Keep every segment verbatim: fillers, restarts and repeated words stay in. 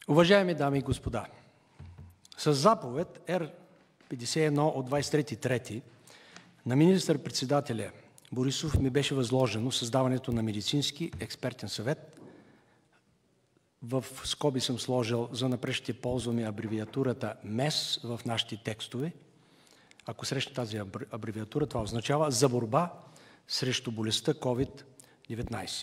Уважаеми дами и господа, с заповед Р петдесет и едно от двадесет и трети трети на министър-председателя Борисов ми беше възложено създаването на медицински експертен съвет. В скоби съм сложил, за напред ще ползваме абревиатурата МЕС в нашите текстове. Ако срещу тази абревиатура, това означава за борба срещу болестта ковид деветнадесет.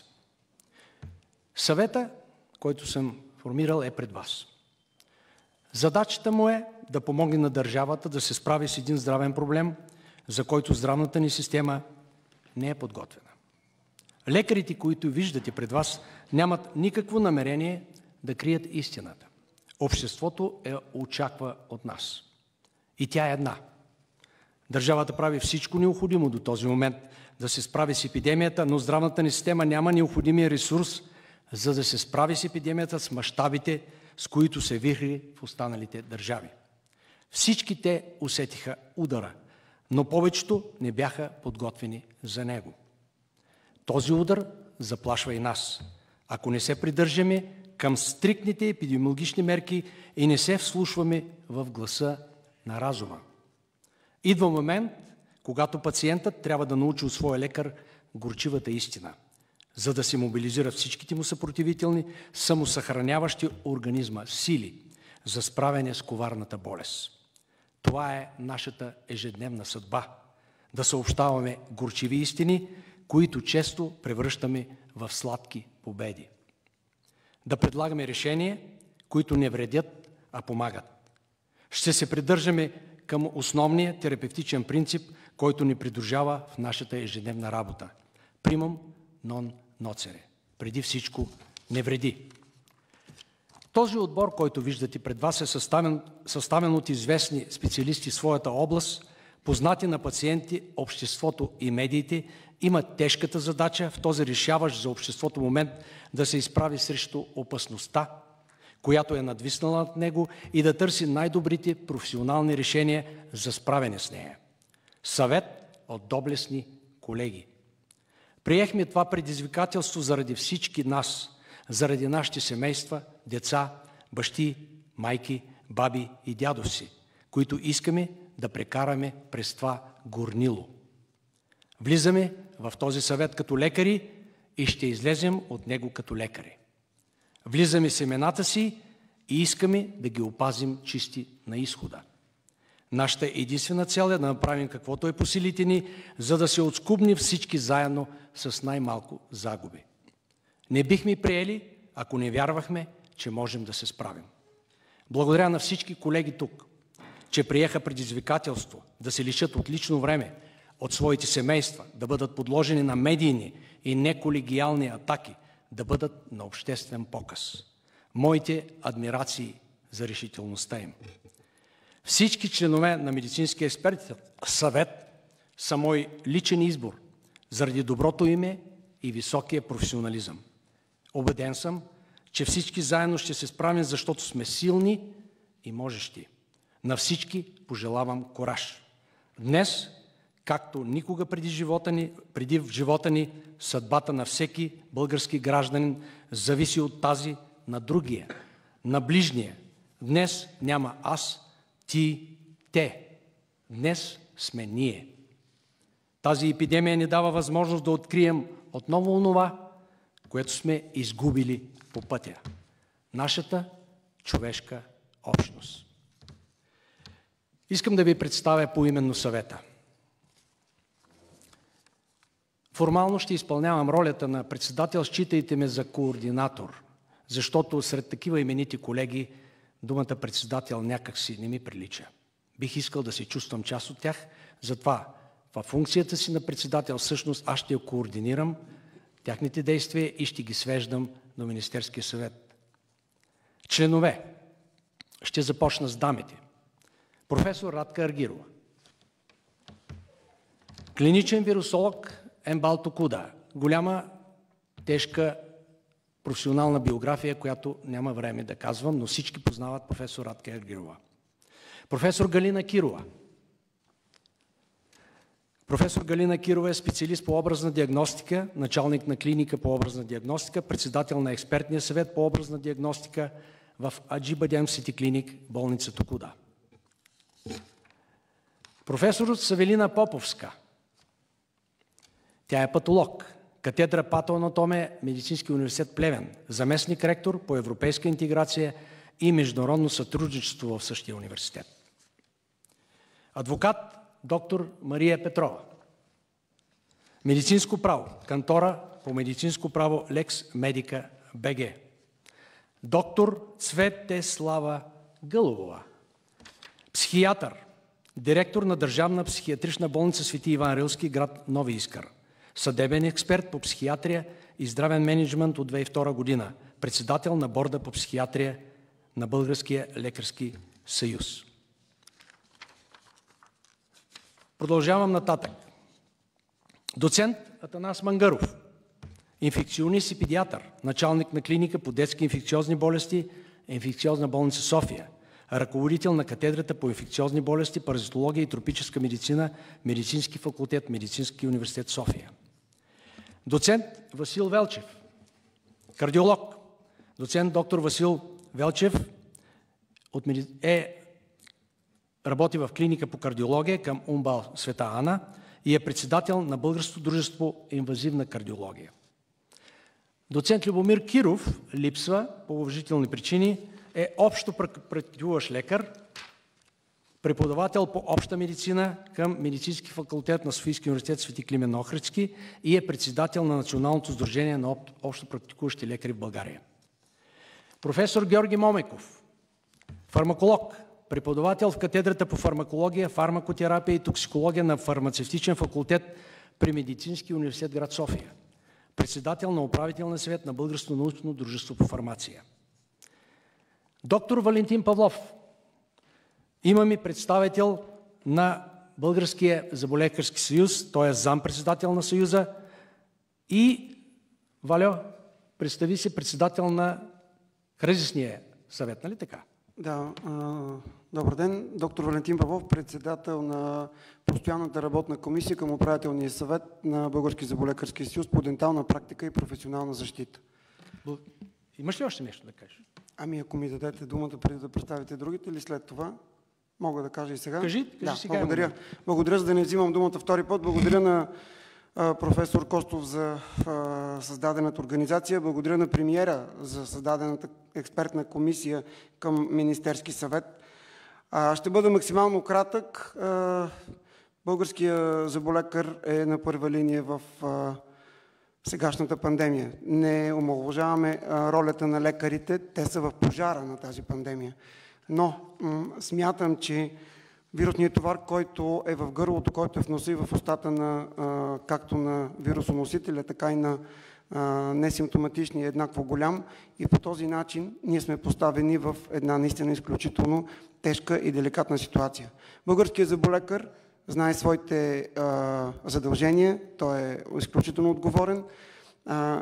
Съвета, който съм формирал, е пред вас. Задачата му е да помогне на държавата да се справи с един здравен проблем, за който здравната ни система не е подготвена. Лекарите, които виждате пред вас, нямат никакво намерение да крият истината. Обществото я очаква от нас. И тя е една. Държавата прави всичко необходимо до този момент да се справи с епидемията, но здравната ни система няма необходимия ресурс, за да се справи с епидемията с мащабите, с които се вихри в останалите държави. Всички те усетиха удара, но повечето не бяха подготвени за него. Този удар заплашва и нас, ако не се придържаме към стриктните епидемиологични мерки и не се вслушваме в гласа на разума. Идва момент, когато пациентът трябва да научи от своя лекар горчивата истина, за да се мобилизира всичките му съпротивителни, самосъхраняващи организма сили за справяне с коварната болест. Това е нашата ежедневна съдба – да съобщаваме горчиви истини, които често превръщаме в сладки победи. Да предлагаме решения, които не вредят, а помагат. Ще се придържаме към основния терапевтичен принцип, който ни придружава в нашата ежедневна работа. Примум нон ноцере. Преди всичко не вреди. Този отбор, който виждате пред вас, е съставен, съставен от известни специалисти в своята област, познати на пациенти, обществото и медиите, има тежката задача в този решаващ за обществото момент да се изправи срещу опасността, която е надвиснала над него, и да търси най-добрите професионални решения за справяне с нея. Съвет от доблестни колеги. Приехме това предизвикателство заради всички нас, заради нашите семейства, деца, бащи, майки, баби и дядовци, които искаме да прекараме през това горнило. Влизаме в този съвет като лекари и ще излезем от него като лекари. Влизаме с имената си и искаме да ги опазим чисти на изхода. Нашата единствена цел е да направим каквото е по силите ни, за да се отскубнем всички заедно с най-малко загуби. Не бихме приели, ако не вярвахме, че можем да се справим. Благодаря на всички колеги тук, че приеха предизвикателство да се лишат от лично време, от своите семейства, да бъдат подложени на медийни и неколегиални атаки, да бъдат на обществен показ. Моите адмирации за решителността им. Всички членове на медицинския експертен съвет са мой личен избор заради доброто име и високия професионализъм. Убеден съм, че всички заедно ще се справим, защото сме силни и можещи. На всички пожелавам кураж. Днес, както никога преди, живота ни, преди в живота ни, съдбата на всеки български гражданин зависи от тази на другия, на ближния. Днес няма аз, ти, те. Днес сме ние. Тази епидемия ни дава възможност да открием отново онова, което сме изгубили по пътя. Нашата човешка общност. Искам да ви представя поименно съвета. Формално ще изпълнявам ролята на председател, считайте ме за координатор, защото сред такива именити колеги думата председател някак си не ми прилича. Бих искал да се чувствам част от тях, затова във функцията си на председател всъщност аз ще я координирам тяхните действия и ще ги свеждам до Министерския съвет. Членове. Ще започна с дамите. Професор Радка Аргирова. Клиничен вирусолог Ембал Токуда. Голяма, тежка професионална биография, която няма време да казвам, но всички познават професор Радка Аргирова. Професор Галина Кирова. Професор Галина Кирова е специалист по образна диагностика, началник на клиника по образна диагностика, председател на експертния съвет по образна диагностика, в Аджибадем Сити Клиник, болница Токуда. Професор Савелина Поповска. Тя е патолог, катедра патоанатомия, Медицински университет Плевен, заместник ректор по европейска интеграция и международно сътрудничество в същия университет. Адвокат доктор Мария Петрова. Медицинско право, кантора по медицинско право Лекс Медика БГ. Доктор Цветеслава Гълъбова. Психиатър, директор на Държавна психиатрична болница Свети Иван Рилски, град Нови Искър. Съдебен експерт по психиатрия и здравен мениджмънт от две хиляди и втора година. Председател на борда по психиатрия на Българския лекарски съюз. Продължавам нататък. Доцент Атанас Мангаров. Инфекционист и педиатър, началник на клиника по детски инфекциозни болести, инфекциозна болница София, ръководител на катедрата по инфекциозни болести, паразитология и тропическа медицина, Медицински факултет, Медицински университет София. Доцент Васил Велчев, кардиолог. Доцент доктор Васил Велчев е, работи в клиника по кардиология към УМБАЛ Света Ана и е председател на Българското дружество инвазивна кардиология. Доцент Любомир Киров липсва по уважителни причини, е общо практикуващ лекар, преподавател по обща медицина към Медицински факултет на Софийския университет Свети Климент Охридски и е председател на Националното сдружение на общо практикуващи лекари в България. Професор Георги Момеков, фармаколог, преподавател в катедрата по фармакология, фармакотерапия и токсикология на Фармацевтичен факултет при Медицински университет град София. Председател на управителния съвет на Българското научно дружество по фармация. Доктор Валентин Павлов. Имам и представител на Българския зъболекарски съюз, той е зампредседател на съюза и, Валю, представи се председател на кризисния съвет, нали така? Да, добър ден. Доктор Валентин Павлов, председател на Постоянната работна комисия към управителния съвет на Българския зъболекарски съюз по дентална практика и професионална защита. Имаш ли още нещо да кажеш? Ами ако ми дадете думата преди да представите другите или след това, мога да кажа и сега. Кажи, кажи да, сега. Благодаря. Благодаря, за да не взимам думата втори път. Благодаря на а, професор Костов за а, създадената организация. Благодаря на премиера за създадената експертна комисия към Министерски съвет. А, ще бъда максимално кратък. А, Българския зъболекар е на първа линия в а, сегашната пандемия. Не омаловажаваме ролята на лекарите, те са в пожара на тази пандемия. Но смятам, че вирусният товар, който е в гърлото, който е в носа и в устата на както на вирусоносителя, така и на несимптоматичния е еднакво голям и по този начин ние сме поставени в една наистина изключително тежка и деликатна ситуация. Българският зъболекар знае своите а, задължения, той е изключително отговорен. А,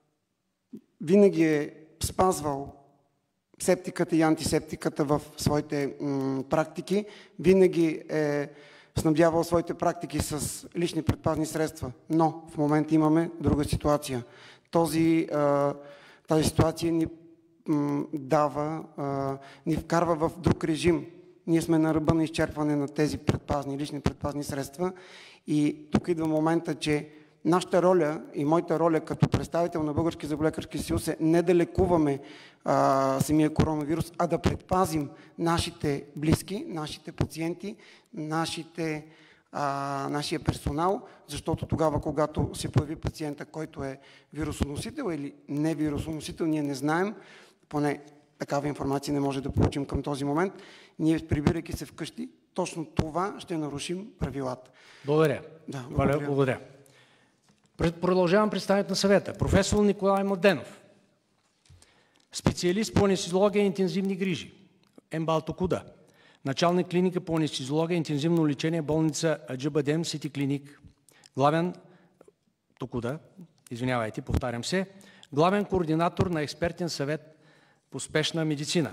винаги е спазвал септиката и антисептиката в своите м, практики, винаги е снабдявал своите практики с лични предпазни средства, но в момента имаме друга ситуация. Този, а, тази ситуация ни м, дава, а, ни вкарва в друг режим. Ние сме на ръба на изчерпване на тези предпазни, лични предпазни средства и тук идва момента, че нашата роля и моята роля като представител на Българския зъболекарски съюз е не да лекуваме а, самия коронавирус, а да предпазим нашите близки, нашите пациенти, нашите, а, нашия персонал, защото тогава, когато се появи пациента, който е вирусоносител или не вирусоносител, ние не знаем, поне такава информация не може да получим към този момент. Ние, прибирайки се вкъщи, точно това ще нарушим правилата. Благодаря. Да, благодаря. благодаря. Продължавам представянето на съвета. Професор Николай Младенов. Специалист по анестезиология и интензивни грижи. МБАЛ Токуда. Началник клиника по анестезиология и интензивно лечение, болница Аджибадем Сити Клиник. Главен Токуда, извинявайте, повтарям се. Главен координатор на експертен съвет по спешна медицина.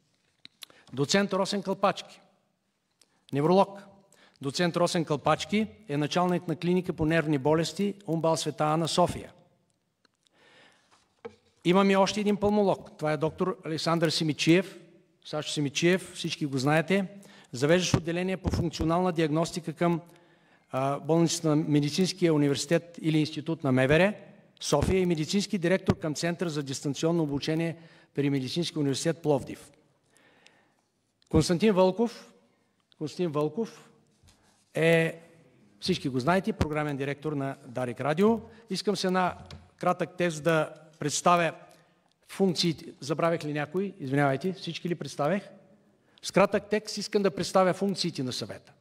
Доцент Росен Кълпачки, невролог. Доцент Росен Кълпачки е началник на клиника по нервни болести УМБАЛ Света Ана София. Имаме още един пулмолог. Това е доктор Александър Симичиев. Сашо Симичиев, всички го знаете. Завеждащ отделение по функционална диагностика към а, болницата на Медицинския университет или институт на МВР, София, и медицински директор към Център за дистанционно обучение при Медицинския университет Пловдив. Константин Вълков, Константин Вълков е, всички го знаете, програмен директор на Дарик Радио. Искам се на кратък текст да представя функциите. Забравях ли някой? Извинявайте, всички ли представях? С кратък текст искам да представя функциите на съвета.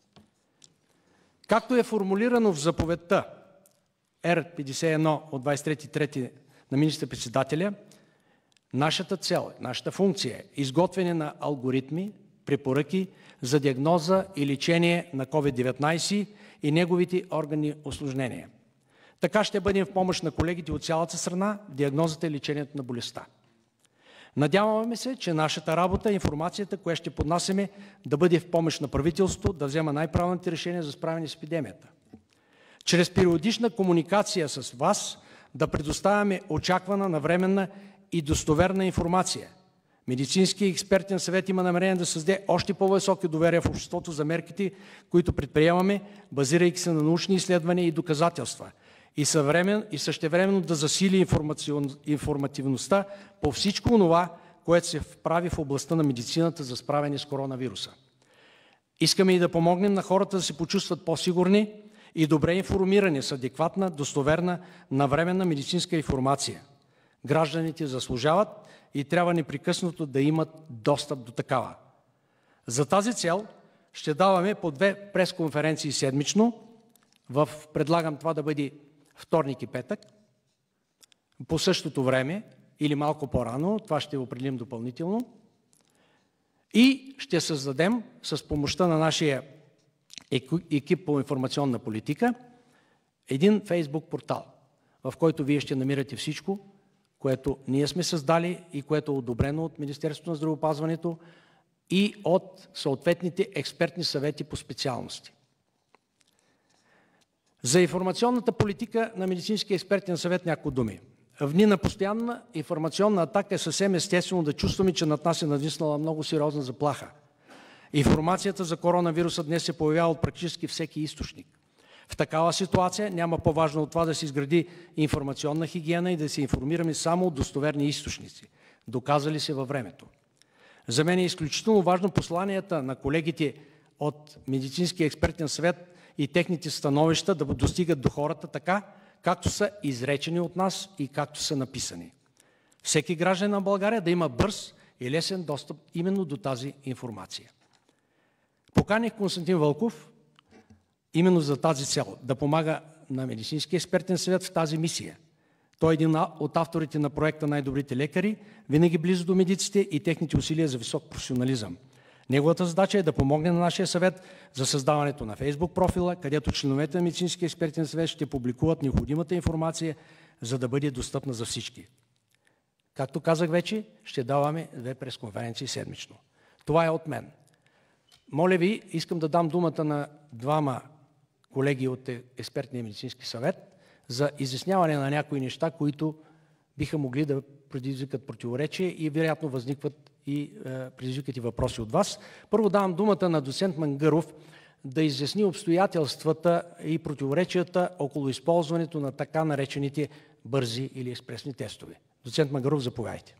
Както е формулирано в заповедта Р петдесет и едно от двадесет и трети трети на министър-председателя, нашата цел, нашата функция е изготвяне на алгоритми, препоръки за диагноза и лечение на ковид деветнадесет и неговите органи осложнения. Така ще бъдем в помощ на колегите от цялата страна в диагнозата и лечението на болестта. Надяваме се, че нашата работа, информацията, която ще поднасяме, да бъде в помощ на правителството, да взема най-правилните решения за справяне с епидемията. Чрез периодична комуникация с вас да предоставяме очаквана, навременна и достоверна информация. Медицинският експертен съвет има намерение да създаде още по-високи доверия в обществото за мерките, които предприемаме, базирайки се на научни изследвания и доказателства, и, съвремен, и същевременно да засили информативността по всичко това, което се прави в областта на медицината за справяне с коронавируса. Искаме и да помогнем на хората да се почувстват по-сигурни и добре информирани с адекватна, достоверна, навременна медицинска информация. Гражданите заслужават и трябва непрекъснато да имат достъп до такава. За тази цел ще даваме по две пресконференции седмично. В, предлагам това да бъде вторник и петък, по същото време или малко по-рано, това ще определим допълнително. И ще създадем с помощта на нашия екип по информационна политика един Фейсбук портал, в който вие ще намирате всичко, което ние сме създали и което е одобрено от Министерството на здравеопазването и от съответните експертни съвети по специалности. За информационната политика на Медицинския експертен съвет няколко думи. В дни на постоянна информационна атака е съвсем естествено да чувстваме, че над нас е надвиснала много сериозна заплаха. Информацията за коронавируса днес се появява от практически всеки източник. В такава ситуация няма по-важно от това да се изгради информационна хигиена и да се информираме само от достоверни източници, доказали се във времето. За мен е изключително важно посланията на колегите от Медицинския експертен съвет и техните становища да достигат до хората така, както са изречени от нас и както са написани. Всеки гражданин на България да има бърз и лесен достъп именно до тази информация. Поканих Константин Вълков именно за тази цел, да помага на Медицинския експертен съвет в тази мисия. Той е един от авторите на проекта "Най-добрите лекари", винаги близо до медиците и техните усилия за висок професионализъм. Неговата задача е да помогне на нашия съвет за създаването на Фейсбук профила, където членовете на Медицинския експертен съвет ще публикуват необходимата информация, за да бъде достъпна за всички. Както казах вече, ще даваме две пресконференции седмично. Това е от мен. Моля ви, искам да дам думата на двама колеги от експертния медицински съвет за изясняване на някои неща, които биха могли да предизвикат противоречие и вероятно възникват и е, предизвикат и въпроси от вас. Първо давам думата на доцент Мангъров да изясни обстоятелствата и противоречията около използването на така наречените бързи или експресни тестове. Доцент Мангъров, заповядайте.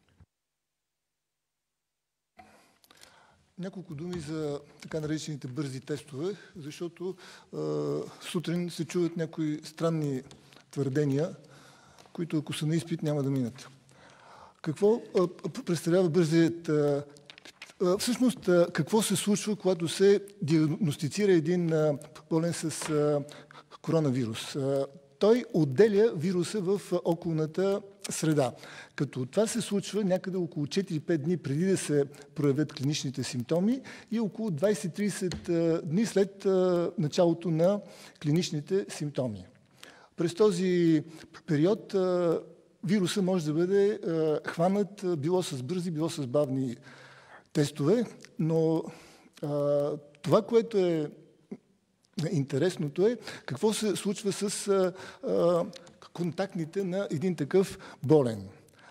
Няколко думи за така наречените бързи тестове, защото е, сутрин се чуват някои странни твърдения, които ако са на изпит няма да минат. Какво е, представлява бързият... Е, всъщност, е, какво се случва, когато се диагностицира един е, болен с е, коронавирус? Е, той отделя вируса в околната среда. Като това се случва някъде около четири-пет дни преди да се проявят клиничните симптоми и около двадесет-тридесет дни след началото на клиничните симптоми. През този период вируса може да бъде хванат било с бързи, било с бавни тестове, но това, което е интересното е какво се случва с а, а, контактните на един такъв болен.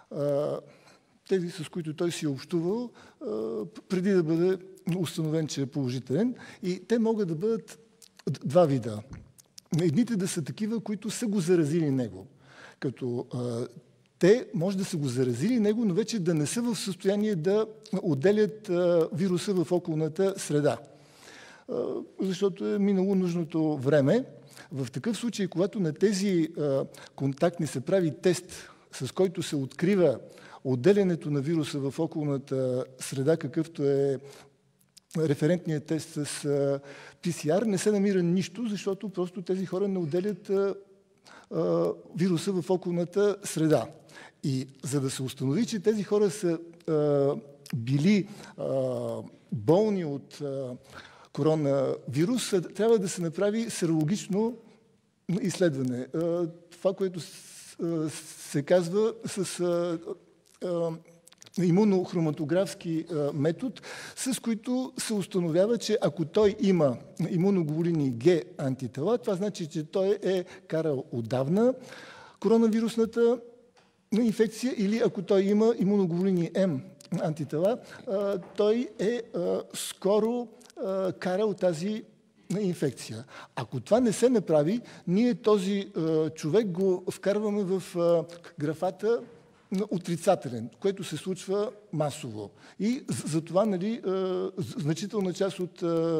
тези, с които той си е общувал, преди да бъде установен, че е положителен. И те могат да бъдат два вида. Едните да са такива, които са го заразили него. Като а, те може да са го заразили него, но вече да не са в състояние да отделят а, вируса в околната среда. А, защото е минало нужното време. В такъв случай, когато на тези а, контактни се прави тест, с който се открива отделянето на вируса в околната среда, какъвто е референтният тест с пи си ар, не се намира нищо, защото просто тези хора не отделят а, а, вируса в околната среда. И за да се установи, че тези хора са а, били а, болни от а, коронавирус, трябва да се направи серологично изследване. А, това, което а, се казва с а, а, имунохроматографски метод, с които се установява, че ако той има имуноглобулини Г антитела, това значи, че той е карал отдавна коронавирусната инфекция, или ако той има имуноглобулини М антитела, той е скоро карал тази инфекция. Ако това не се направи, ние този човек го вкарваме в графата отрицателен, което се случва масово. И за това, нали, значителна част от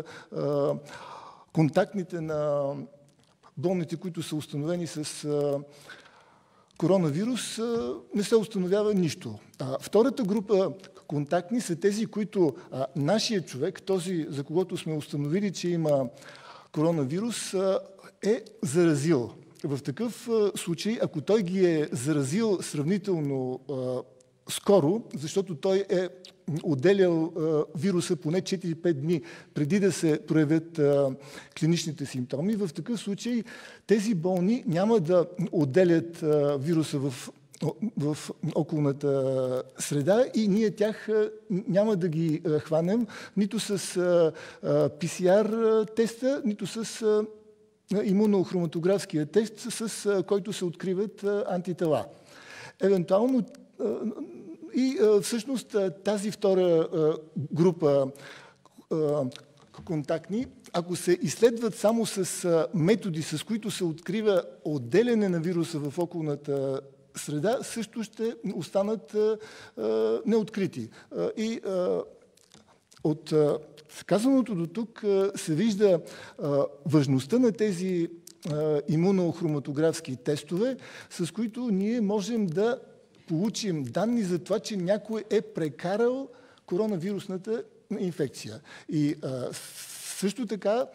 контактните на болните, които са установени с коронавирус, не се установява нищо. Втората група контактни са тези, които нашия човек, този, за когото сме установили, че има коронавирус, е заразил. В такъв случай, ако той ги е заразил сравнително а, скоро, защото той е отделял а, вируса поне четири-пет дни преди да се проявят а, клиничните симптоми, в такъв случай тези болни няма да отделят а, вируса в, в околната среда и ние тях а, няма да ги а, хванем нито с а, а, пи си ар теста, нито с а, имунохроматографския тест, с който се откриват антитела. Евентуално и всъщност тази втора група контактни, ако се изследват само с методи, с които се открива отделяне на вируса в околната среда, също ще останат неоткрити. И от казаното до тук се вижда важността на тези имунохроматографски тестове, с които ние можем да получим данни за това, че някой е прекарал коронавирусната инфекция. И също така,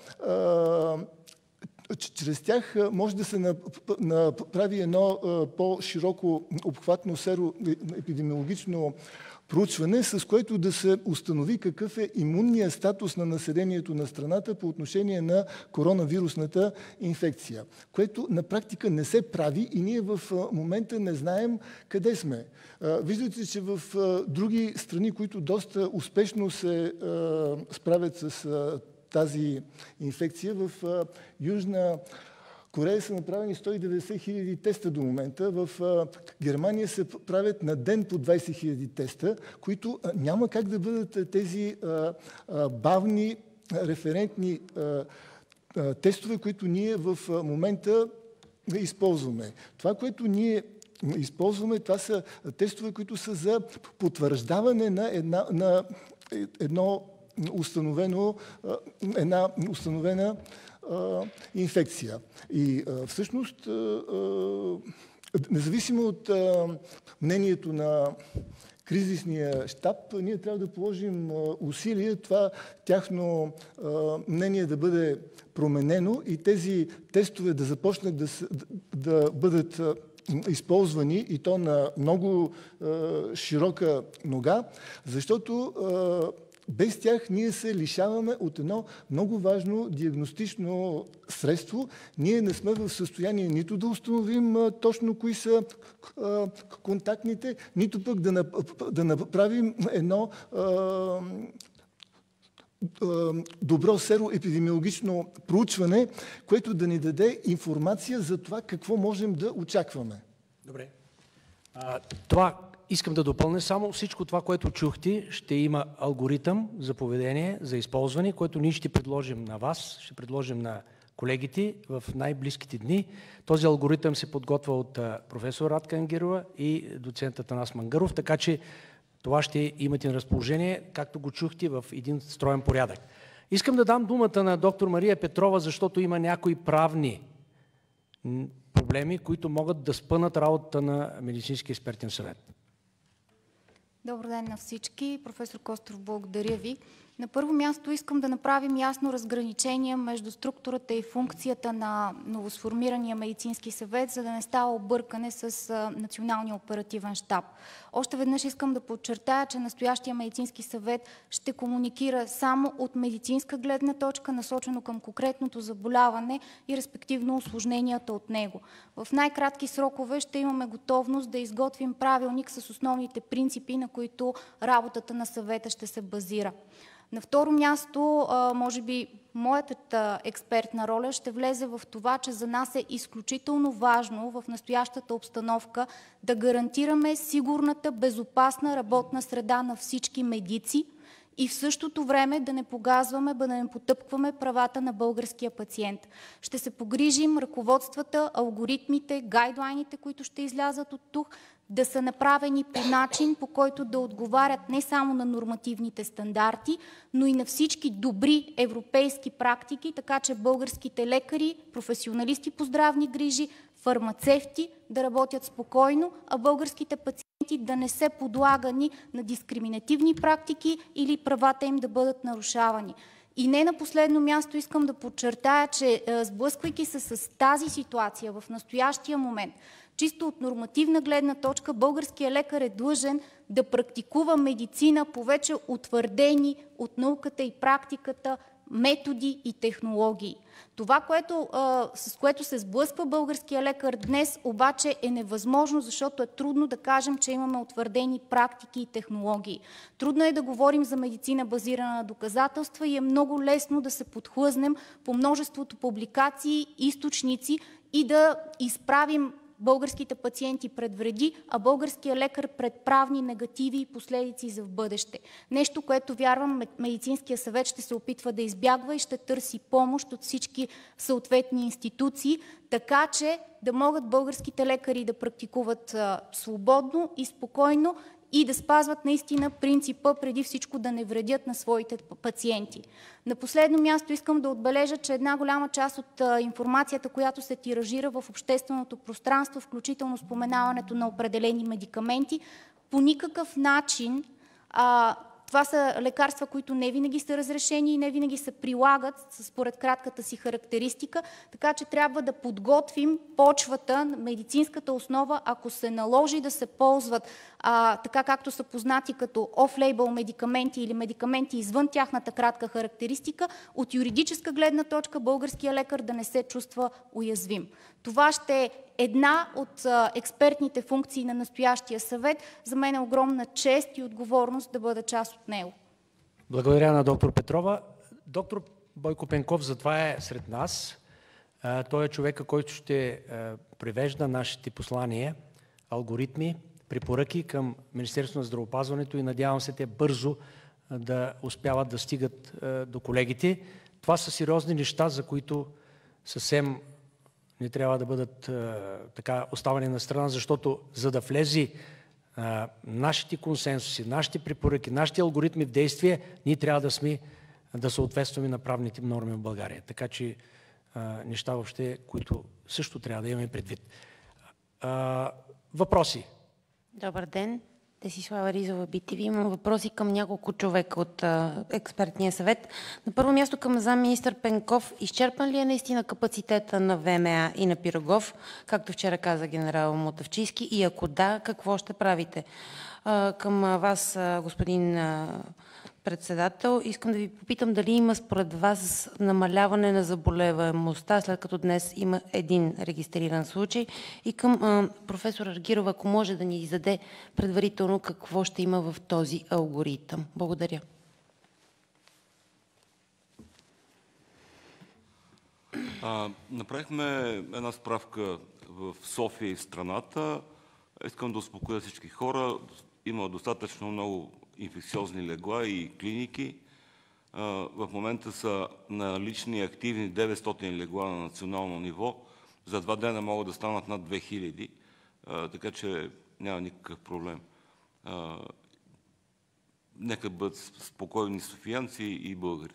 чрез тях може да се направи едно по-широко обхватно сероепидемиологично проучване, с което да се установи какъв е имунният статус на населението на страната по отношение на коронавирусната инфекция, което на практика не се прави и ние в момента не знаем къде сме. Виждате, че в други страни, които доста успешно се справят с тази инфекция, в Южна Корея са направени сто и деветдесет хиляди теста до момента. В Германия се правят на ден по двадесет хиляди теста, които няма как да бъдат тези бавни, референтни тестове, които ние в момента използваме. Това, което ние използваме, това са тестове, които са за потвърждаване на, една, на едно установено, една установена инфекция. И а, всъщност, а, а, независимо от а, мнението на кризисния щаб, ние трябва да положим а, усилия това тяхно а, мнение да бъде променено и тези тестове да започнат да, да бъдат а, използвани и то на много а, широка нога, защото а, без тях ние се лишаваме от едно много важно диагностично средство. Ние не сме в състояние нито да установим а, точно кои са а, контактните, нито пък да, да направим едно а, а, добро сероепидемиологично проучване, което да ни даде информация за това какво можем да очакваме. Добре. А, това искам да допълня само всичко това, което чухте, ще има алгоритъм за поведение, за използване, който ние ще предложим на вас, ще предложим на колегите в най-близките дни. Този алгоритъм се подготвя от професор Радка Ангирова и доцент Атанас Мангаров, така че това ще имате на разположение, както го чухте, в един строен порядък. Искам да дам думата на доктор Мария Петрова, защото има някои правни проблеми, които могат да спънат работата на Медицинския експертен съвет. Добър ден на всички. Професор Костов, благодаря ви. На първо място искам да направим ясно разграничение между структурата и функцията на новосформирания медицински съвет, за да не става объркане с Националния оперативен щаб. Още веднъж искам да подчертая, че настоящия медицински съвет ще комуникира само от медицинска гледна точка, насочено към конкретното заболяване и респективно усложненията от него. В най-кратки срокове ще имаме готовност да изготвим правилник с основните принципи, на които работата на съвета ще се базира. На второ място, може би, моята експертна роля ще влезе в това, че за нас е изключително важно в настоящата обстановка да гарантираме сигурната, безопасна работна среда на всички медици и в същото време да не погазваме, да не потъпкваме правата на българския пациент. Ще се погрижим ръководствата, алгоритмите, гайдлайните, които ще излязат от тук, да са направени по начин, по който да отговарят не само на нормативните стандарти, но и на всички добри европейски практики, така че българските лекари, професионалисти по здравни грижи, фармацевти да работят спокойно, а българските пациенти да не се подлагани на дискриминативни практики или правата им да бъдат нарушавани. И не на последно място искам да подчертая, че сблъсквайки се с тази ситуация в настоящия момент, чисто от нормативна гледна точка, българският лекар е длъжен да практикува медицина по вече утвърдени от науката и практиката методи и технологии. Това, което, а, с което се сблъсква българския лекар днес, обаче е невъзможно, защото е трудно да кажем, че имаме утвърдени практики и технологии. Трудно е да говорим за медицина базирана на доказателства и е много лесно да се подхлъзнем по множеството публикации, източници и да изправим българските пациенти пред вреди, а българския лекар пред правни негативи и последици за в бъдеще. Нещо, което вярвам Медицинския съвет ще се опитва да избягва и ще търси помощ от всички съответни институции, така че да могат българските лекари да практикуват а, свободно и спокойно и да спазват наистина принципа преди всичко да не вредят на своите пациенти. На последно място искам да отбележа, че една голяма част от а, информацията, която се тиражира в общественото пространство, включително споменаването на определени медикаменти, по никакъв начин а, това са лекарства, които не винаги са разрешени и не винаги се прилагат според кратката си характеристика, така че трябва да подготвим почвата, медицинската основа, ако се наложи да се ползват а, така както са познати като оф-лейбъл медикаменти или медикаменти извън тяхната кратка характеристика, от юридическа гледна точка българския лекар да не се чувства уязвим. Това ще е една от а, експертните функции на настоящия съвет. За мен е огромна чест и отговорност да бъда част от него. Благодаря на доктор Петрова. Доктор Бойко Пенков затова е сред нас. А, той е човека, който ще а, привежда нашите послания, алгоритми, препоръки към Министерството на здравеопазването и надявам се те бързо а, да успяват да стигат а, до колегите. Това са сериозни неща, за които съвсем не трябва да бъдат а, така оставани на страна, защото за да влезе а, нашите консенсуси, нашите препоръки, нашите алгоритми в действие, ние трябва да сме, да съответстваме на правните норми в България. Така че а, неща въобще, които също трябва да имаме предвид. А, въпроси? Добър ден. Десислава Ризова, Би Ти Ви. Имам въпроси към няколко човека от а, експертния съвет. На първо място към замминистър Пенков. Изчерпан ли е наистина капацитета на В М А и на Пирогов, както вчера каза генерал Мотавчийски? И ако да, какво ще правите? А, към вас, а, господин а, председател, искам да ви попитам дали има според вас намаляване на заболеваемостта, след като днес има един регистриран случай. И към а, професор Аргирова, ако може да ни издаде предварително какво ще има в този алгоритъм. Благодаря. А, направихме една справка в София и в страната. Искам да успокоя всички хора. Има достатъчно много инфекциозни легла и клиники. В момента са налични и активни деветстотин легла на национално ниво. За два дена могат да станат над две хиляди, така че няма никакъв проблем. Нека бъдат спокойни софиянци и българите.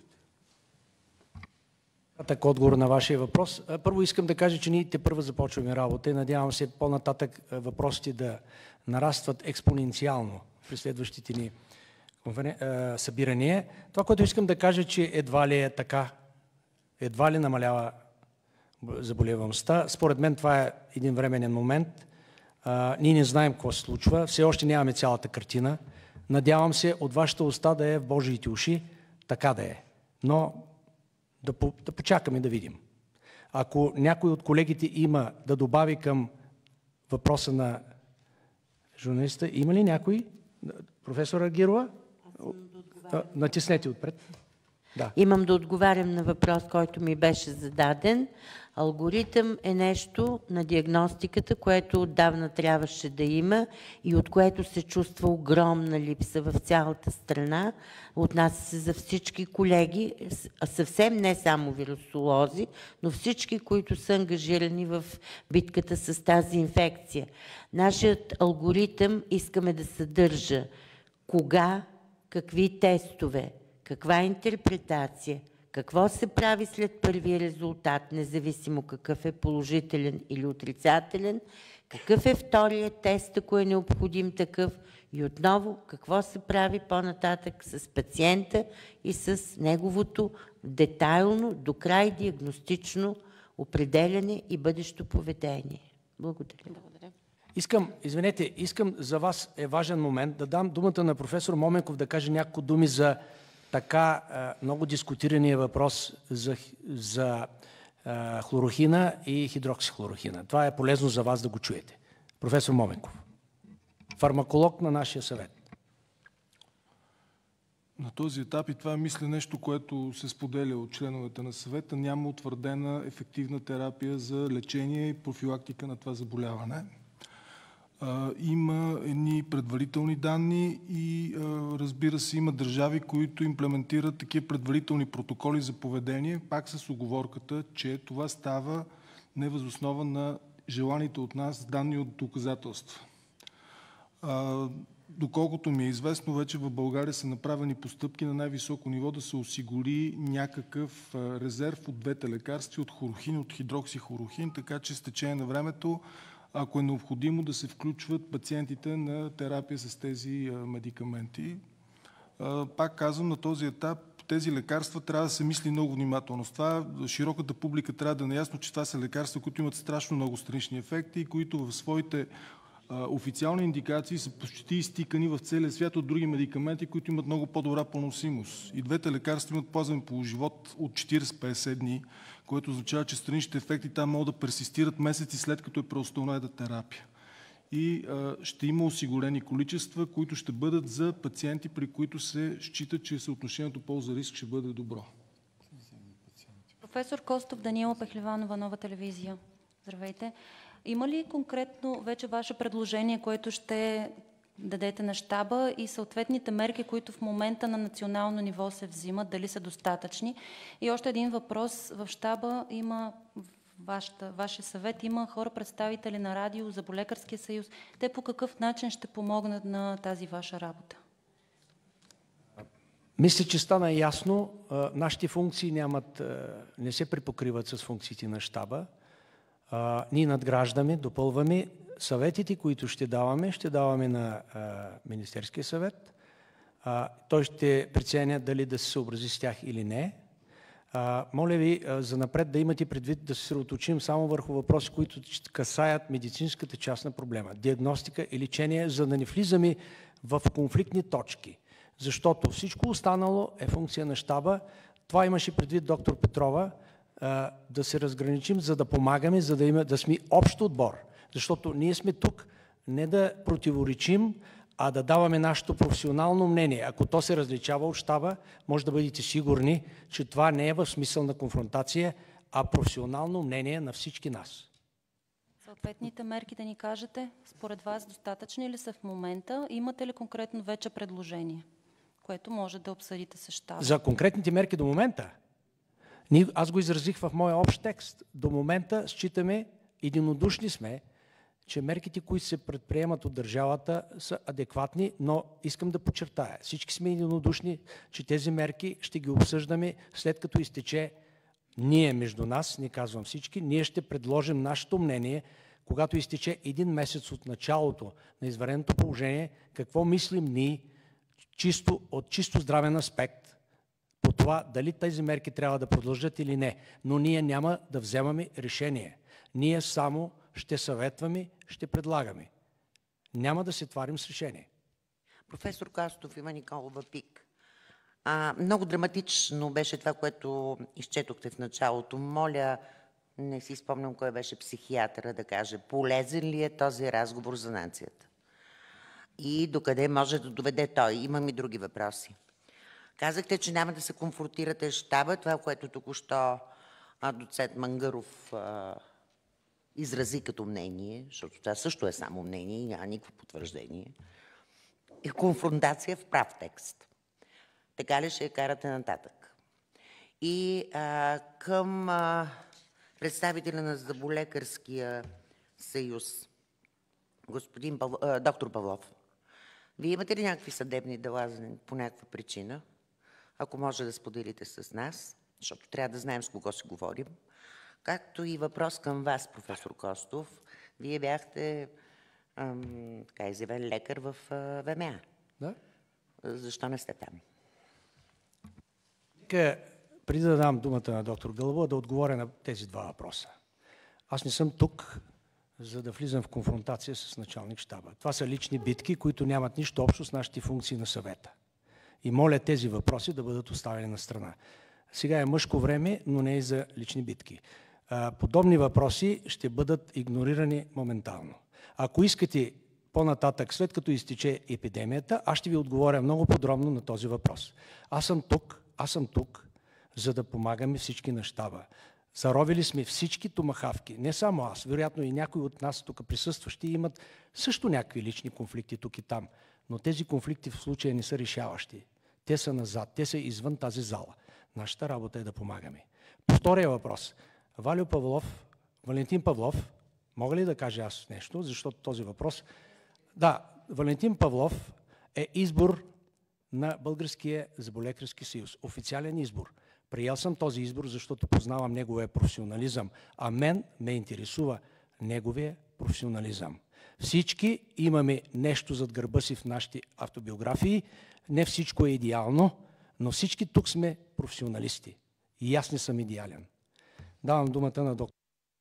Так отговор на вашия въпрос. Първо искам да кажа, че ние те първо започваме работа и надявам се по-нататък въпросите да нарастват експоненциално при следващите ни събирания. Това, което искам да кажа, че едва ли е така, едва ли намалява заболеваемостта. Според мен това е един временен момент. А, ние не знаем какво се случва, все още нямаме цялата картина. Надявам се от вашата уста да е в Божиите уши, така да е. Но да, по, да почакаме да видим. Ако някой от колегите има да добави към въпроса на журналиста, има ли някой? Професора Гирова? Да натиснете отпред. Да. Имам да отговарям на въпрос, който ми беше зададен. Алгоритъм е нещо на диагностиката, което отдавна трябваше да има и от което се чувства огромна липса в цялата страна. Отнася се за всички колеги, съвсем не само вирусолози, но всички, които са ангажирани в битката с тази инфекция. Нашият алгоритъм искаме да съдържа кога, какви тестове, каква интерпретация, какво се прави след първия резултат, независимо какъв е положителен или отрицателен, какъв е вторият тест, ако е необходим такъв и отново какво се прави по-нататък с пациента и с неговото детайлно, до край диагностично определяне и бъдещо поведение. Благодаря. Благодаря. Искам, извинете, искам за вас е важен момент да дам думата на професор Моменков да каже няколко думи за така а, много дискутирания въпрос за, за а, хлорохина и хидроксихлорохина. Това е полезно за вас да го чуете. Професор Моменков, фармаколог на нашия съвет. На този етап, и това е мисля нещо, което се споделя от членовете на съвета, няма утвърдена ефективна терапия за лечение и профилактика на това заболяване. Има едни предварителни данни и разбира се има държави, които имплементират такива предварителни протоколи за поведение, пак с уговорката, че това става не въз основа на желаните от нас данни от доказателства. Доколкото ми е известно, вече в България са направени постъпки на най-високо ниво да се осигури някакъв резерв от двете лекарства, от хлорохин, от хидроксихлорохин, така че с течение на времето, ако е необходимо, да се включват пациентите на терапия с тези медикаменти. Пак казвам, на този етап тези лекарства трябва да се мисли много внимателно. С това широката публика трябва да е наясно, че това са лекарства, които имат страшно много странични ефекти и които в своите официални индикации са почти изтикани в целия свят от други медикаменти, които имат много по-добра поносимост. И двете лекарства имат ползван полуживот от четирийсет до петдесет дни, което означава, че страничните ефекти там могат да персистират месеци след като е преустановена терапия. И а, ще има осигурени количества, които ще бъдат за пациенти, при които се счита, че съотношението полза-риск ще бъде добро. Професор Костов, Даниела Пехливанова, Нова телевизия. Здравейте. Има ли конкретно вече ваше предложение, което ще дадете на щаба и съответните мерки, които в момента на национално ниво се взимат, дали са достатъчни? И още един въпрос. В щаба има, вашата, вашия съвет, има хора, представители на радио, Зъболекарския съюз. Те по какъв начин ще помогнат на тази ваша работа? Мисля, че стана ясно. Нашите функции нямат, не се припокриват с функциите на щаба. А, ние надграждаме, допълваме съветите, които ще даваме, ще даваме на а, Министерския съвет. А, той ще преценя дали да се съобрази с тях или не. А, моля ви а, за напред да имате предвид да се съсредоточим само върху въпроси, които касаят медицинската част на проблема. Диагностика и лечение, за да не влизаме в конфликтни точки. Защото всичко останало е функция на щаба. Това имаше предвид доктор Петрова, да се разграничим, за да помагаме, за да, има, да сме общ отбор. Защото ние сме тук не да противоречим, а да даваме нашето професионално мнение. Ако то се различава от щаба, може да бъдете сигурни, че това не е в смисъл на конфронтация, а професионално мнение на всички нас. Съответните мерки да ни кажете, според вас достатъчни ли са в момента? Имате ли конкретно вече предложение, което може да обсъдите с щаба? За конкретните мерки до момента? Аз го изразих в моя общ текст. До момента считаме, единодушни сме, че мерките, които се предприемат от държавата, са адекватни, но искам да подчертая, всички сме единодушни, че тези мерки ще ги обсъждаме след като изтече ние между нас, не казвам всички, ние ще предложим нашето мнение, когато изтече един месец от началото на извънредното положение, какво мислим ние чисто, от чисто здравен аспект по това дали тези мерки трябва да продължат или не. Но ние няма да вземаме решение. Ние само ще съветваме, ще предлагаме. Няма да се тварим с решение. Професор Костов, има Николова Пик. А, много драматично беше това, което изчетохте в началото. Моля, не си спомням кой беше психиатъра, да каже, полезен ли е този разговор за нацията? И докъде може да доведе той? Имам и други въпроси. Казахте, че няма да се конфронтирате с щаба, това, което току-що доцент Мангаров а, изрази като мнение, защото това също е само мнение и няма никакво потвърждение, е конфронтация в прав текст. Така ли ще я карате нататък? И а, към а, представителя на Зъболекарския съюз, господин Пав... а, доктор Павлов, вие имате ли някакви съдебни дела по някаква причина? Ако може да споделите с нас, защото трябва да знаем с кого си говорим. Както и въпрос към вас, професор Костов. Вие бяхте ам, така изявен лекар в а, ВМА. Да? Защо не сте там? Нека, преди да дам думата на доктор Гълъбова, да отговоря на тези два въпроса. Аз не съм тук, за да влизам в конфронтация с началник щаба. Това са лични битки, които нямат нищо общо с нашите функции на съвета. И моля тези въпроси да бъдат оставени на страна. Сега е мъжко време, но не и за лични битки. Подобни въпроси ще бъдат игнорирани моментално. Ако искате по-нататък, след като изтече епидемията, аз ще ви отговоря много подробно на този въпрос. Аз съм тук, аз съм тук, за да помагаме всички на щаба. Заровили сме всички томахавки, не само аз, вероятно и някои от нас тук присъстващи имат също някакви лични конфликти тук и там, но тези конфликти в случая не са решаващи. Те са назад, те са извън тази зала. Нашата работа е да помагаме. По втория въпрос. Валю Павлов, Валентин Павлов, мога ли да кажа аз нещо, защото този въпрос... Да, Валентин Павлов е избор на Българския зъболекарски съюз. Официален избор. Приел съм този избор, защото познавам неговия професионализъм, а мен ме интересува неговия професионализъм. Всички имаме нещо зад гърба си в нашите автобиографии. Не всичко е идеално, но всички тук сме професионалисти. И аз не съм идеален. Давам думата на доктор.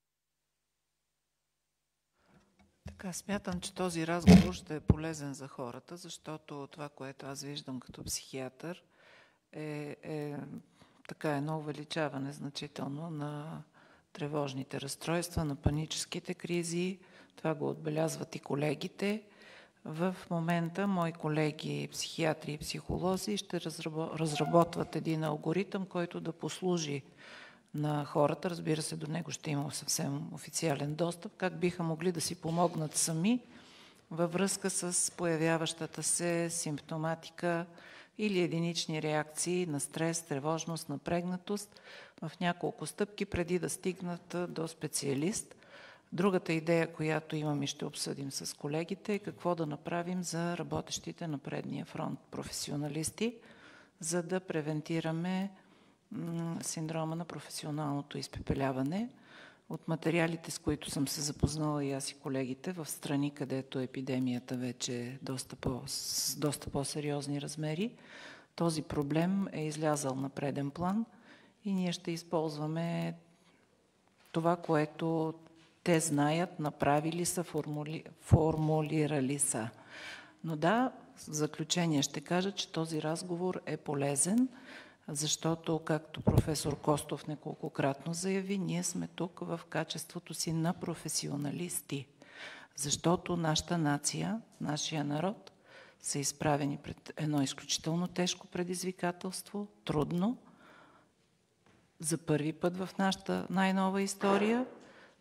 Така, смятам, че този разговор ще е полезен за хората, защото това, което аз виждам като психиатър, е, е така едно увеличаване значително на тревожните разстройства, на паническите кризи. Това го отбелязват и колегите. В момента мои колеги, психиатри и психолози ще разработват един алгоритъм, който да послужи на хората. Разбира се, до него ще има съвсем официален достъп. Как биха могли да си помогнат сами във връзка с появяващата се симптоматика или единични реакции на стрес, тревожност, напрегнатост в няколко стъпки преди да стигнат до специалист. Другата идея, която имам и ще обсъдим с колегите, е какво да направим за работещите на предния фронт професионалисти, за да превентираме синдрома на професионалното изпепеляване. От материалите, с които съм се запознала и аз и колегите, в страни, където епидемията вече е доста по, с доста по-сериозни размери, този проблем е излязъл на преден план и ние ще използваме това, което те знаят, направили са, формули, формулирали са. Но да, в заключение ще кажа, че този разговор е полезен, защото, както професор Костов неколкократно заяви, ние сме тук в качеството си на професионалисти, защото нашата нация, нашия народ са изправени пред едно изключително тежко предизвикателство, трудно, за първи път в нашата най-нова история,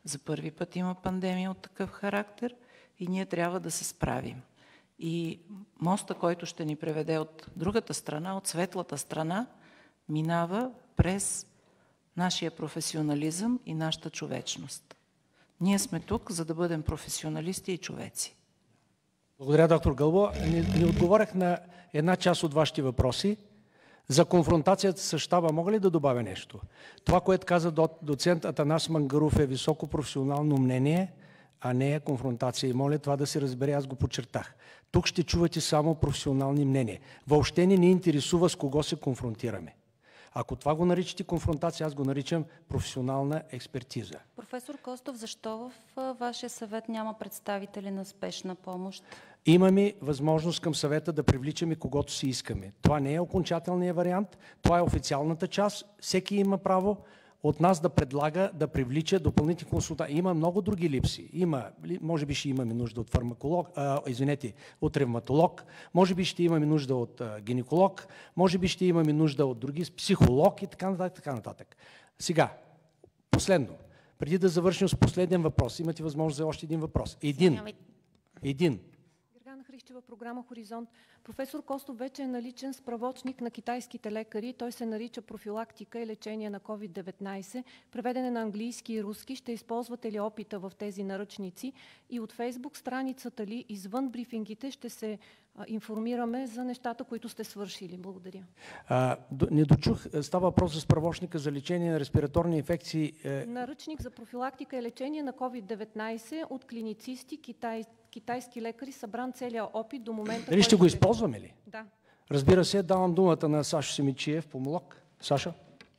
За първи път има пандемия от такъв характер и ние трябва да се справим. И моста, който ще ни преведе от другата страна, от светлата страна, минава през нашия професионализъм и нашата човечност. Ние сме тук, за да бъдем професионалисти и човеци. Благодаря, доктор Гълбо. Не, не отговорях на една част от вашите въпроси. За конфронтацията с щаба мога ли да добавя нещо? Това, което каза доцент Атанас Мангаров, е високо професионално мнение, а не е конфронтация. И моля това да се разбере, аз го подчертах. Тук ще чувате само професионални мнения. Въобще не ни интересува с кого се конфронтираме. Ако това го наричате конфронтация, аз го наричам професионална експертиза. Професор Костов, защо в вашия съвет няма представители на спешна помощ? Имаме възможност към съвета да привличаме когото си искаме. Това не е окончателният вариант, това е официалната част. Всеки има право от нас да предлага, да привлича допълнителни консултации. Има много други липси. Има, може би ще имаме нужда от фармаколог, а, извинете, от ревматолог, може би ще имаме нужда от а, гинеколог, може би ще имаме нужда от други, психолог и така нататък, така нататък. Сега, последно, преди да завършим с последен въпрос, имате възможност за още един въпрос. Един. Един. Хрищева, програма Хоризонт. Професор Костов, вече е наличен справочник на китайските лекари. Той се нарича профилактика и лечение на ковид деветнайсет. Преведен е на английски и руски. Ще използвате ли опита в тези наръчници? И от Фейсбук страницата ли, извън брифингите, ще се а, информираме за нещата, които сте свършили? Благодаря. А, не дочух. Става въпрос за справочника за лечение на респираторни инфекции. Наръчник за профилактика и лечение на ковид деветнайсет от клиницисти, китай, китайски лекари, събран целият опит до момента. Дали ще го използваме ли? Да. Разбира се, давам думата на Сашо Симичиев, помолок. Саша?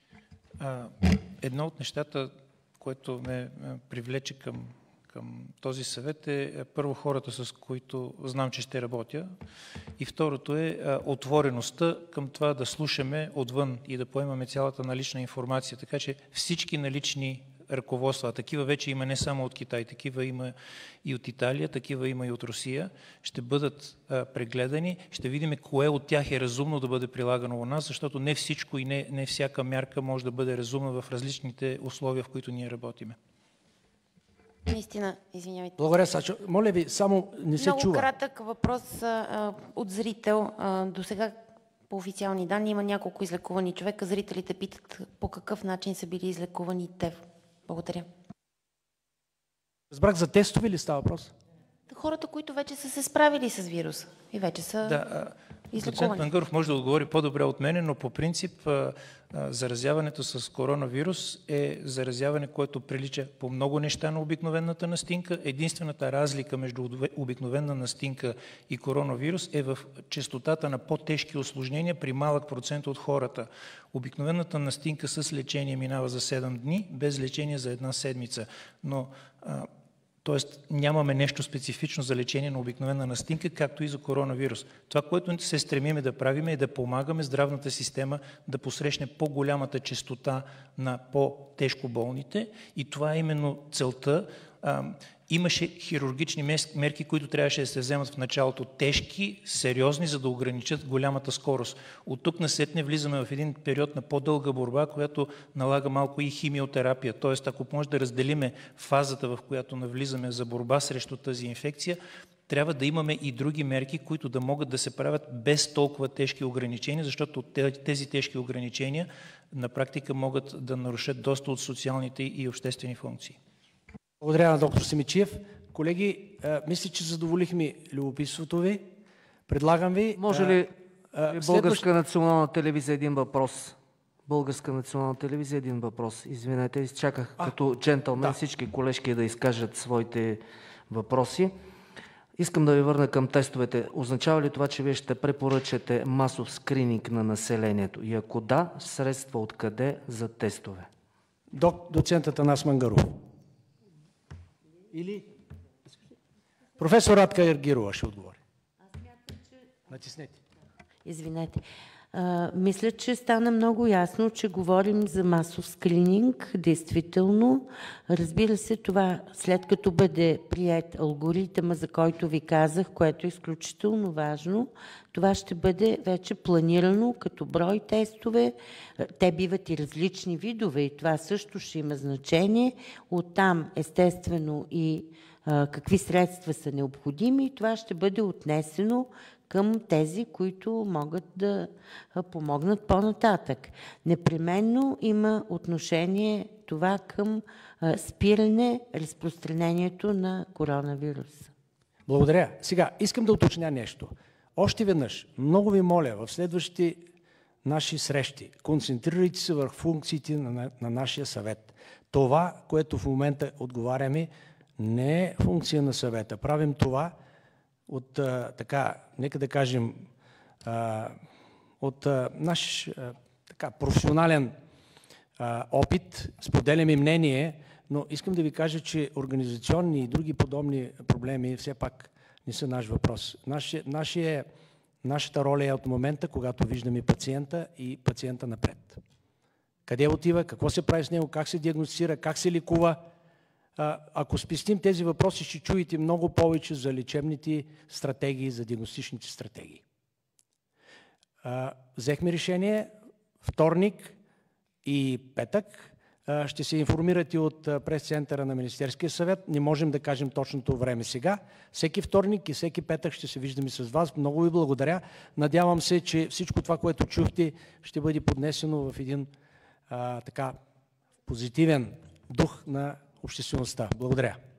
А, едно от нещата, което ме привлече към, към този съвет е първо хората, с които знам, че ще работя, и второто е а, отвореността към това да слушаме отвън и да поемаме цялата налична информация. Така че всички налични ръководства, а такива вече има не само от Китай, такива има и от Италия, такива има и от Русия, ще бъдат а, прегледани, ще видим кое от тях е разумно да бъде прилагано у нас, защото не всичко и не, не всяка мярка може да бъде разумна в различните условия, в които ние работиме. Наистина, извинявайте. Благодаря, Сачо. Моля ви, само не се Много чува. Много кратък въпрос а, от зрител. А, до сега по официални данни има няколко излекувани човека. Зрителите питат по какъв начин са били излекувани те. Благодаря. Разбрах, за тестове ли става въпрос? Хората, които вече са се справили с вируса и вече са да, излекувани. Доцент Мангаров може да отговори по-добре от мене, но по принцип а, а, заразяването с коронавирус е заразяване, което прилича по много неща на обикновената настинка. Единствената разлика между обикновена настинка и коронавирус е в честотата на по-тежки усложнения при малък процент от хората. Обикновената настинка с лечение минава за седем дни, без лечение за една седмица. Но а, Тоест нямаме нещо специфично за лечение на обикновена настинка, както и за коронавирус. Това, което се стремиме да правим, е да помагаме здравната система да посрещне по-голямата честота на по-тежко болните, и това е именно целта. Имаше хирургични мерки, които трябваше да се вземат в началото, тежки, сериозни, за да ограничат голямата скорост. От тук насетне влизаме в един период на по-дълга борба, която налага малко и химиотерапия. Тоест, ако може да разделиме фазата, в която навлизаме за борба срещу тази инфекция, трябва да имаме и други мерки, които да могат да се правят без толкова тежки ограничения, защото тези тежки ограничения на практика могат да нарушат доста от социалните и обществени функции. Благодаря на доктор Симичиев. Колеги, а, мисля, че задоволихме любопитството ви. Предлагам ви... Може ли а, Българска следващ... национална телевизия един въпрос? Българска национална телевизия един въпрос. Извинете, изчаках а, като джентълмен да. Всички колежки да изкажат своите въпроси. Искам да ви върна към тестовете. Означава ли това, че вие ще препоръчате масов скрининг на населението? И ако да, средства откъде за тестове? Доцент Атанас Мангаров. Или професор Радка Ергирова ще отговори. Аз мятам, че... Натиснете. Извинете. А, мисля, че стана много ясно, че говорим за масов скрининг, действително. Разбира се, това след като бъде прият алгоритъма, за който ви казах, което е изключително важно, това ще бъде вече планирано като брой тестове. Те биват и различни видове и това също ще има значение. Оттам, естествено, и а, какви средства са необходими. И това ще бъде отнесено към тези, които могат да помогнат по-нататък. Непременно има отношение това към спиране разпространението на коронавируса. Благодаря. Сега, искам да уточня нещо. Още веднъж, много ви моля, в следващите наши срещи, концентрирайте се върху функциите на, на нашия съвет. Това, което в момента отговаряме, не е функция на съвета. Правим това от, а, така, нека да кажем, а, от а, наш а, така, професионален а, опит, споделяме мнение, но искам да ви кажа, че организационни и други подобни проблеми все пак не са наш въпрос. Наши, нашия, нашата роля е от момента, когато виждаме пациента и пациента напред. Къде отива, какво се прави с него, как се диагностицира, как се лекува. Ако спестим тези въпроси, ще чуете много повече за лечебните стратегии, за диагностичните стратегии. Взехме решение вторник и петък. Ще се информирате от прес-центъра на Министерския съвет. Не можем да кажем точното време сега. Всеки вторник и всеки петък ще се виждаме с вас. Много ви благодаря. Надявам се, че всичко това, което чухте, ще бъде поднесено в един а, така позитивен дух на обществеността. Благодаря.